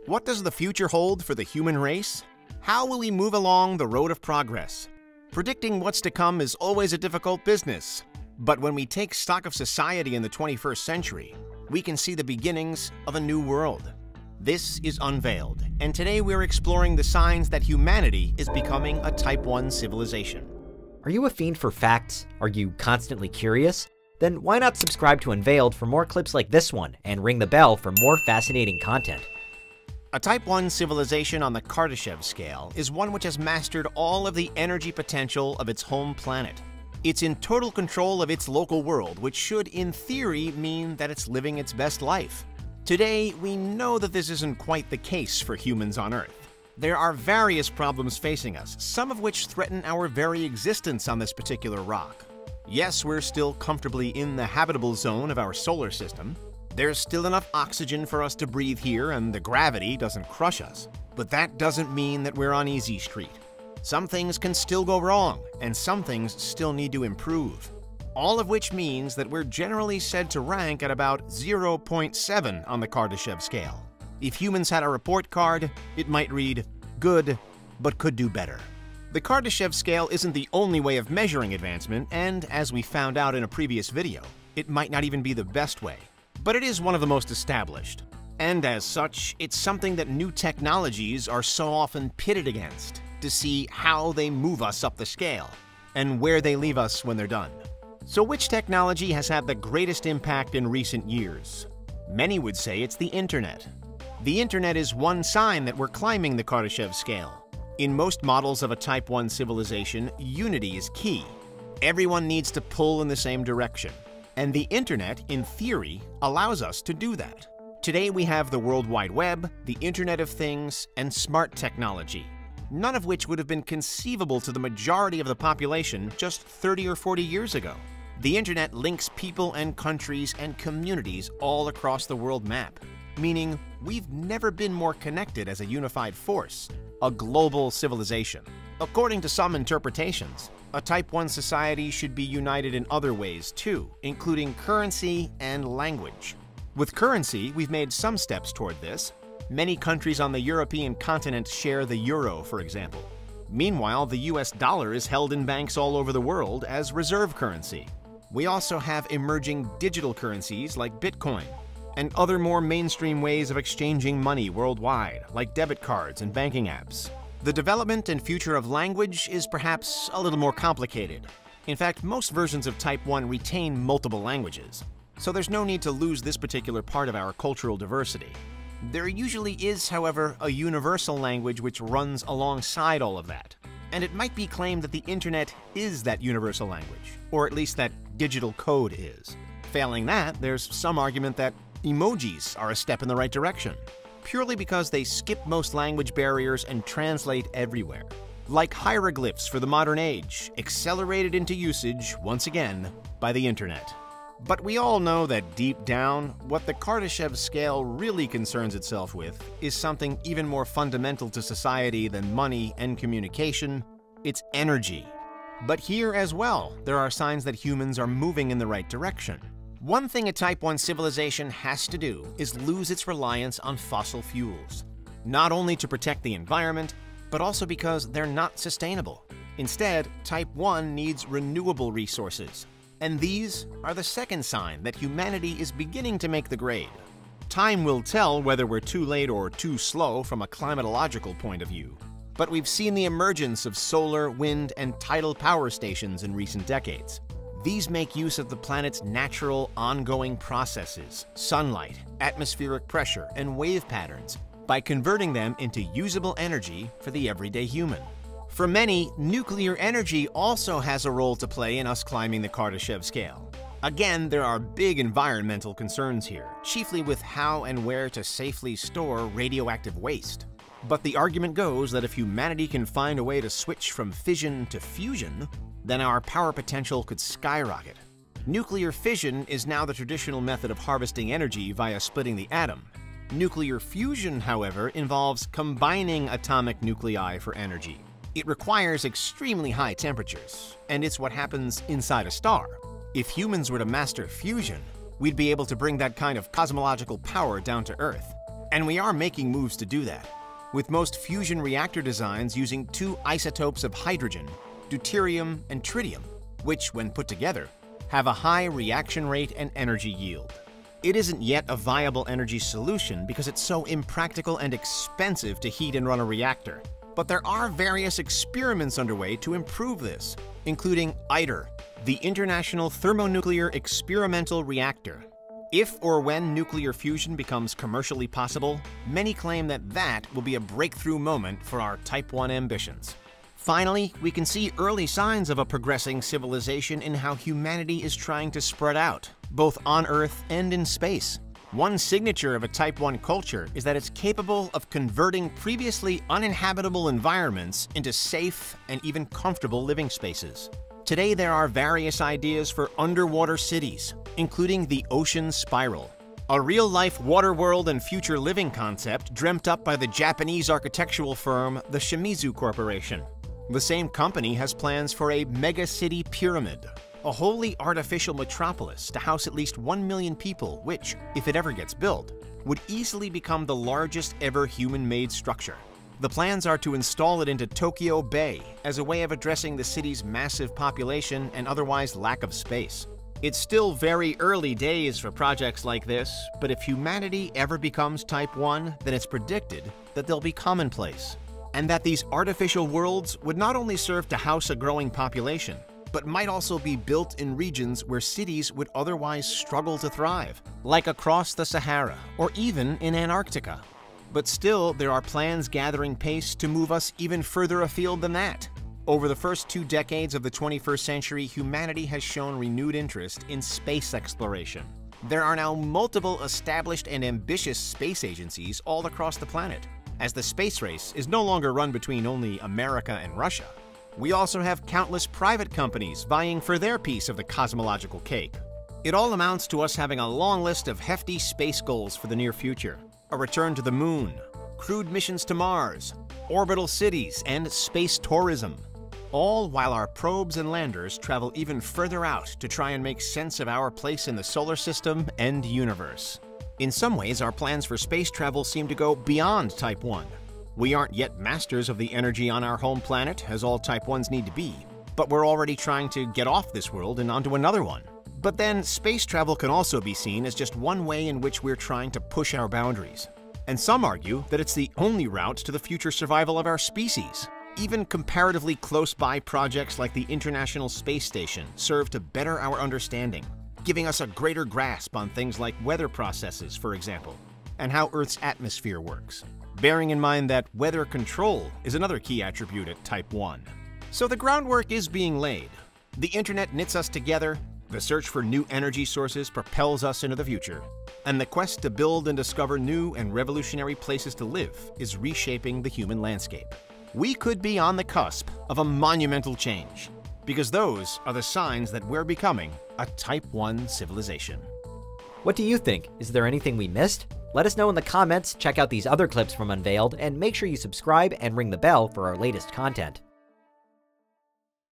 What does the future hold for the human race? How will we move along the road of progress? Predicting what's to come is always a difficult business. But when we take stock of society in the 21st century, we can see the beginnings of a new world. This is Unveiled, and today we're exploring the signs that humanity is becoming a Type 1 civilization. Are you a fiend for facts? Are you constantly curious? Then why not subscribe to Unveiled for more clips like this one and ring the bell for more fascinating content. A Type 1 civilization on the Kardashev Scale is one which has mastered all of the energy potential of its home planet. It's in total control of its local world, which should, in theory, mean that it's living its best life. Today, we know that this isn't quite the case for humans on Earth. There are various problems facing us, some of which threaten our very existence on this particular rock. Yes, we're still comfortably in the habitable zone of our solar system. There's still enough oxygen for us to breathe here, and the gravity doesn't crush us. But that doesn't mean that we're on easy street. Some things can still go wrong, and some things still need to improve. All of which means that we're generally said to rank at about 0.7 on the Kardashev scale. If humans had a report card, it might read, good, but could do better. The Kardashev scale isn't the only way of measuring advancement, and as we found out in a previous video, it might not even be the best way. But it is one of the most established. And as such, it's something that new technologies are so often pitted against to see how they move us up the scale and where they leave us when they're done. So which technology has had the greatest impact in recent years? Many would say it's the internet. The internet is one sign that we're climbing the Kardashev scale. In most models of a Type 1 civilization, unity is key. Everyone needs to pull in the same direction. And the internet, in theory, allows us to do that. Today we have the World Wide Web, the Internet of Things, and smart technology, none of which would have been conceivable to the majority of the population just 30 or 40 years ago. The internet links people and countries and communities all across the world map, meaning we've never been more connected as a unified force, a global civilization. According to some interpretations, a Type 1 society should be united in other ways too, including currency and language. With currency, we've made some steps toward this. Many countries on the European continent share the euro, for example. Meanwhile, the US dollar is held in banks all over the world as reserve currency. We also have emerging digital currencies like Bitcoin, and other more mainstream ways of exchanging money worldwide, like debit cards and banking apps. The development and future of language is perhaps a little more complicated. In fact, most versions of Type 1 retain multiple languages, so there's no need to lose this particular part of our cultural diversity. There usually is, however, a universal language which runs alongside all of that, and it might be claimed that the internet is that universal language, or at least that digital code is. Failing that, there's some argument that emojis are a step in the right direction, purely because they skip most language barriers and translate everywhere. Like hieroglyphs for the modern age, accelerated into usage, once again, by the internet. But we all know that deep down, what the Kardashev scale really concerns itself with is something even more fundamental to society than money and communication. It's energy. But here as well, there are signs that humans are moving in the right direction. One thing a Type 1 civilization has to do is lose its reliance on fossil fuels, not only to protect the environment, but also because they're not sustainable. Instead, Type 1 needs renewable resources, and these are the second sign that humanity is beginning to make the grade. Time will tell whether we're too late or too slow from a climatological point of view, but we've seen the emergence of solar, wind, and tidal power stations in recent decades. These make use of the planet's natural, ongoing processes, sunlight, atmospheric pressure, and wave patterns, by converting them into usable energy for the everyday human. For many, nuclear energy also has a role to play in us climbing the Kardashev scale. Again, there are big environmental concerns here, chiefly with how and where to safely store radioactive waste. But the argument goes that if humanity can find a way to switch from fission to fusion, then our power potential could skyrocket. Nuclear fission is now the traditional method of harvesting energy via splitting the atom. Nuclear fusion, however, involves combining atomic nuclei for energy. It requires extremely high temperatures, and it's what happens inside a star. If humans were to master fusion, we'd be able to bring that kind of cosmological power down to Earth. And we are making moves to do that, with most fusion reactor designs using two isotopes of hydrogen, deuterium and tritium, which, when put together, have a high reaction rate and energy yield. It isn't yet a viable energy solution because it's so impractical and expensive to heat and run a reactor. But there are various experiments underway to improve this, including ITER, the International Thermonuclear Experimental Reactor. If or when nuclear fusion becomes commercially possible, many claim that that will be a breakthrough moment for our Type 1 ambitions. Finally, we can see early signs of a progressing civilization in how humanity is trying to spread out, both on Earth and in space. One signature of a Type 1 culture is that it's capable of converting previously uninhabitable environments into safe and even comfortable living spaces. Today, there are various ideas for underwater cities, including the ocean spiral, a real-life water world and future living concept dreamt up by the Japanese architectural firm the Shimizu Corporation. The same company has plans for a mega-city pyramid, a wholly artificial metropolis to house at least 1 million people which, if it ever gets built, would easily become the largest ever human-made structure. The plans are to install it into Tokyo Bay as a way of addressing the city's massive population and otherwise lack of space. It's still very early days for projects like this, but if humanity ever becomes Type 1, then it's predicted that they'll be commonplace, and that these artificial worlds would not only serve to house a growing population, but might also be built in regions where cities would otherwise struggle to thrive, like across the Sahara or even in Antarctica. But still, there are plans gathering pace to move us even further afield than that. Over the first 2 decades of the 21st century, humanity has shown renewed interest in space exploration. There are now multiple established and ambitious space agencies all across the planet, as the space race is no longer run between only America and Russia. We also have countless private companies vying for their piece of the cosmological cake. It all amounts to us having a long list of hefty space goals for the near future. A return to the moon, crewed missions to Mars, orbital cities, and space tourism. All while our probes and landers travel even further out to try and make sense of our place in the solar system and universe. In some ways, our plans for space travel seem to go beyond Type 1. We aren't yet masters of the energy on our home planet, as all Type 1s need to be, but we're already trying to get off this world and onto another one. But then, space travel can also be seen as just one way in which we're trying to push our boundaries. And some argue that it's the only route to the future survival of our species. Even comparatively close-by projects like the International Space Station serve to better our understanding, giving us a greater grasp on things like weather processes, for example, and how Earth's atmosphere works. Bearing in mind that weather control is another key attribute at Type 1. So the groundwork is being laid. The internet knits us together, the search for new energy sources propels us into the future, and the quest to build and discover new and revolutionary places to live is reshaping the human landscape. We could be on the cusp of a monumental change, because those are the signs that we're becoming a Type 1 civilization. What do you think? Is there anything we missed? Let us know in the comments, check out these other clips from Unveiled, and make sure you subscribe and ring the bell for our latest content.